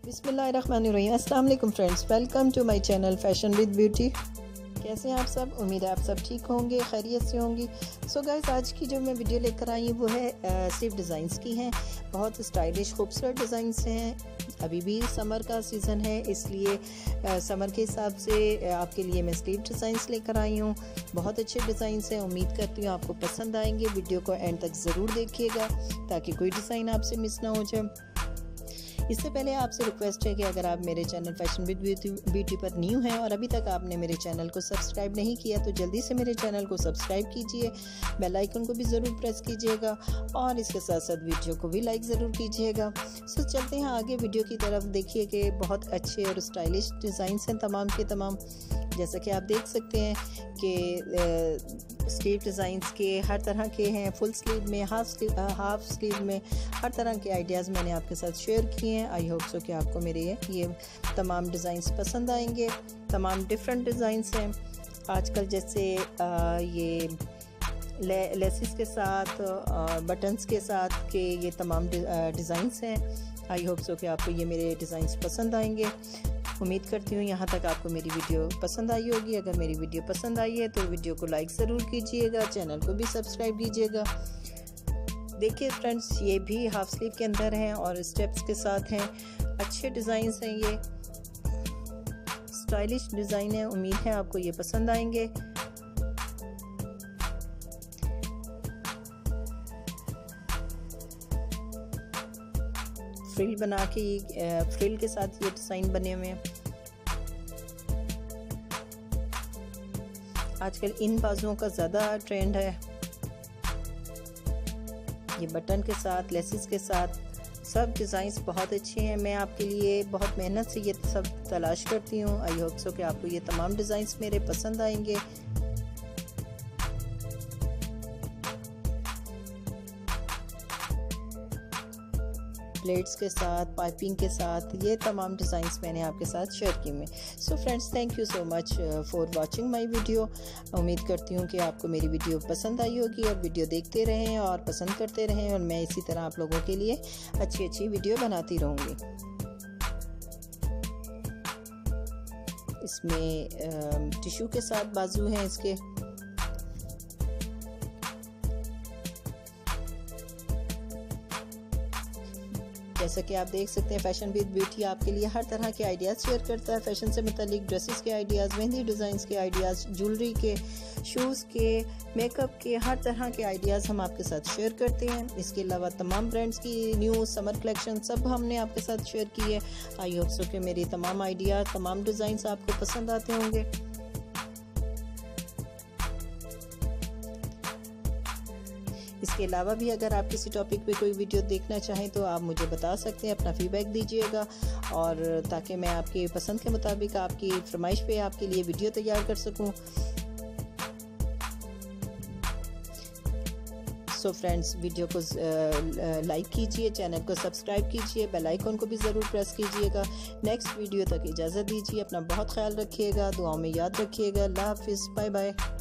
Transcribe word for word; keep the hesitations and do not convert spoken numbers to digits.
बिस्मिल्लाहिर्रहमानिर्रहीम। अस्सलाम वालेकुम friends, welcome to my channel fashion with beauty. कैसे हैं आप सब? उम्मीद है आप सब ठीक होंगे, खैरियत से होंगी। सो गाइस, आज की जो मैं वीडियो लेकर आई हूँ वो है स्लीव डिज़ाइंस की हैं। बहुत स्टाइलिश खूबसूरत डिज़ाइंस हैं। अभी भी समर का सीज़न है, इसलिए आ, समर के हिसाब से आपके लिए मैं स्लीव डिज़ाइंस लेकर आई हूँ। बहुत अच्छे डिज़ाइंस हैं, उम्मीद करती हूँ आपको पसंद आएंगे। वीडियो को एंड तक ज़रूर देखिएगा ताकि कोई डिज़ाइन आपसे मिस ना हो जाए। इससे पहले आपसे रिक्वेस्ट है कि अगर आप मेरे चैनल फैशन विद ब्यूटी पर न्यू हैं और अभी तक आपने मेरे चैनल को सब्सक्राइब नहीं किया तो जल्दी से मेरे चैनल को सब्सक्राइब कीजिए, बेल आइकन को भी ज़रूर प्रेस कीजिएगा और इसके साथ साथ वीडियो को भी लाइक ज़रूर कीजिएगा। सो चलते हैं आगे वीडियो की तरफ। देखिए कि बहुत अच्छे और स्टाइलिश डिज़ाइंस हैं तमाम के तमाम। जैसा कि आप देख सकते हैं कि स्लीव डिज़ाइंस के हर तरह के हैं, फुल स्लीव में, हाफ स्लीव हाफ स्लीव में, हर तरह के आइडियाज़ मैंने आपके साथ शेयर किए हैं। आई होप सो कि आपको मेरे ये ये तमाम डिज़ाइंस पसंद आएंगे। तमाम डिफरेंट डिज़ाइंस हैं आजकल, जैसे आ, ये ले, लेसिस के साथ, बटन्स के साथ के ये तमाम डिज़ाइंस हैं। आई होप सो कि आपको ये मेरे डिज़ाइंस पसंद आएंगे। उम्मीद करती हूँ यहाँ तक आपको मेरी वीडियो पसंद आई होगी। अगर मेरी वीडियो पसंद आई है तो वीडियो को लाइक ज़रूर कीजिएगा, चैनल को भी सब्सक्राइब कीजिएगा। देखिए फ्रेंड्स, ये भी हाफ स्लीव के अंदर हैं और स्टेप्स के साथ हैं। अच्छे डिज़ाइंस हैं, ये स्टाइलिश डिज़ाइन है। उम्मीद है आपको ये पसंद आएंगे। फ्रिल बना के, फ्रिल के साथ ये डिज़ाइन बने हुए हैं। आजकल इन बाजुओं का ज़्यादा ट्रेंड है। ये बटन के साथ, लेसिस के साथ, सब डिज़ाइंस बहुत अच्छे हैं। मैं आपके लिए बहुत मेहनत से ये सब तलाश करती हूँ। आई होप सो कि आपको ये तमाम डिज़ाइंस मेरे पसंद आएंगे। प्लेट्स के साथ, पाइपिंग के साथ, ये तमाम डिज़ाइंस मैंने आपके साथ शेयर किए हैं। So friends, thank you so much for watching my video. उम्मीद करती हूँ कि आपको मेरी वीडियो पसंद आई होगी और वीडियो देखते रहें और पसंद करते रहें और मैं इसी तरह आप लोगों के लिए अच्छी अच्छी वीडियो बनाती रहूँगी। इसमें टिश्यू के साथ बाजू हैं इसके। जैसा कि आप देख सकते हैं, फैशन विद ब्यूटी आपके लिए हर तरह के आइडियाज़ शेयर करता है। फैशन से मुतालिक ड्रेसेस के आइडियाज़, मेहंदी डिज़ाइंस के आइडियाज़, ज्वेलरी के, शूज़ के, मेकअप के, हर तरह के आइडियाज़ हम आपके साथ शेयर करते हैं। इसके अलावा तमाम ब्रांड्स की न्यू समर कलेक्शन सब हमने आपके साथ शेयर की है। आई होप सो कि मेरी तमाम आइडिया, तमाम डिज़ाइंस आपको पसंद आते होंगे। इसके अलावा भी अगर आप किसी टॉपिक पे कोई वीडियो देखना चाहें तो आप मुझे बता सकते हैं, अपना फीडबैक दीजिएगा और ताकि मैं आपके पसंद के मुताबिक, आपकी फरमाइश पे आपके लिए वीडियो तैयार कर सकूं। सो फ्रेंड्स, वीडियो को लाइक कीजिए, चैनल को सब्सक्राइब कीजिए, बेल आइकन को भी ज़रूर प्रेस कीजिएगा। नेक्स्ट वीडियो तक इजाज़त दीजिए। अपना बहुत ख्याल रखिएगा, दुआओं में याद रखिएगा। अल्लाह हाफिज़, बाय बाय।